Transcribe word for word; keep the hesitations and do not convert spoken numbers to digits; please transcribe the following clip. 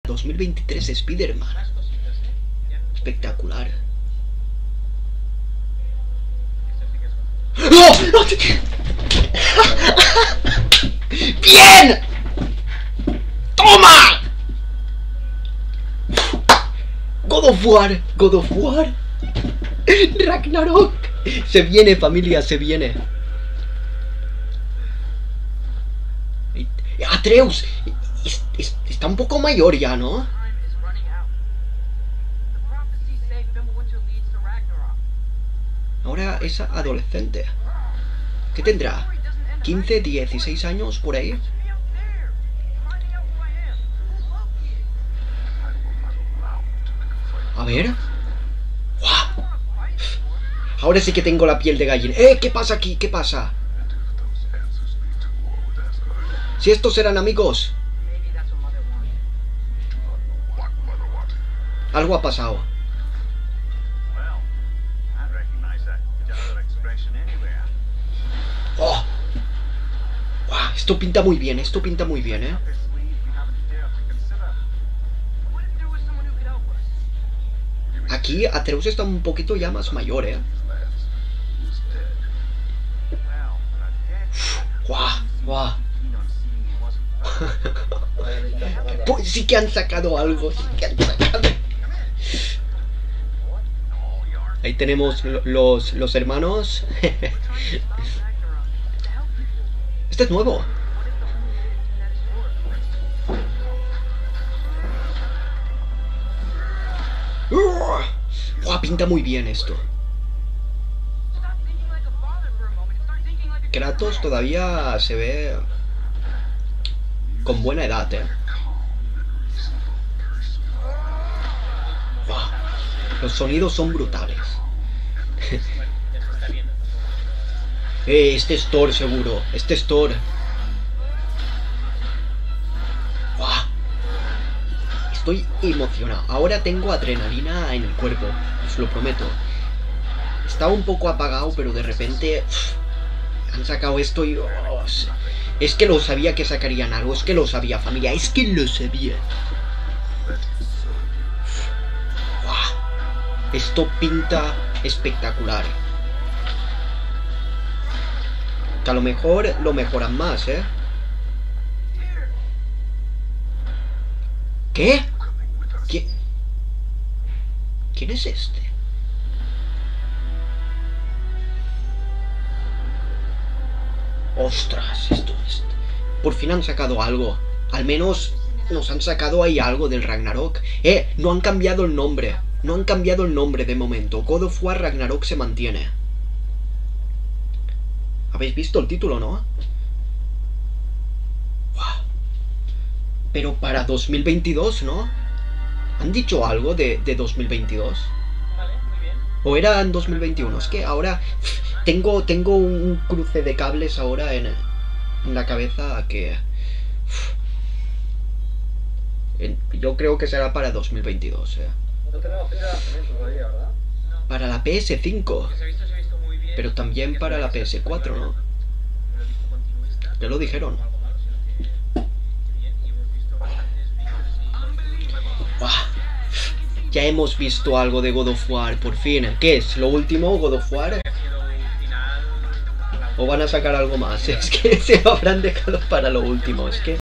dos mil veintitrés Spider-Man. Espectacular. ¡No! ¡Bien! ¡Toma! God of War, God of War. Ragnarok. Se viene, familia, se viene. Atreus es, es, está un poco mayor ya, ¿no? Ahora es adolescente. ¿Qué tendrá? ¿quince, dieciséis años por ahí? A ver. ¡Guau! Ahora sí que tengo la piel de gallina. ¡Eh! ¿Qué pasa aquí? ¿Qué pasa? Si estos eran amigos. Algo ha pasado. ¡Oh! ¡Wow! Esto pinta muy bien, esto pinta muy bien, ¿eh? Aquí Atreus está un poquito ya más mayor, ¿eh? ¡Guau! ¡Guau! Pues sí que han sacado algo, sí que han sacado. Ahí tenemos los, los hermanos. Este es nuevo. Wow, pinta muy bien esto. Kratos todavía se ve con buena edad, eh. Wow, los sonidos son brutales. eh, este es Thor seguro. Este es Thor. Wow. Estoy emocionado. Ahora tengo adrenalina en el cuerpo, os lo prometo. Estaba un poco apagado, pero de repente uff, han sacado esto y... Oh, es que lo sabía que sacarían algo. Es que lo sabía, familia. Es que lo sabía. Wow. Esto pinta espectacular. Que a lo mejor lo mejoran más, ¿eh? ¿Qué? ¿Qué? ¿Quién es este? Ostras, esto es... Por fin han sacado algo. Al menos nos han sacado ahí algo del Ragnarok. Eh, no han cambiado el nombre. No han cambiado el nombre de momento. God of War Ragnarok se mantiene. ¿Habéis visto el título, no? Wow. Pero para dos mil veintidós, ¿no? ¿Han dicho algo de, de dos mil veintidós? Vale, muy bien. ¿O era en dos mil veintiuno? Es que ahora tengo, tengo un cruce de cables ahora en, en la cabeza que... En, yo creo que será para dos mil veintidós, eh. No tenemos fecha de lanzamiento todavía, ¿verdad? No. Para la P S cinco. Que se ha visto, se ha visto muy bien. Pero también para la P S cuatro, ¿no? Lo he visto continuista. Ya lo dijeron. No algo malo, sino que bien, y hemos visto bastantes vídeos y... Buah. Ya hemos visto algo de God of War, por fin. ¿Qué es? ¿Lo último, God of War? Ha sido un final... ¿O van a sacar algo más? Es que se lo habrán dejado para lo último, es que...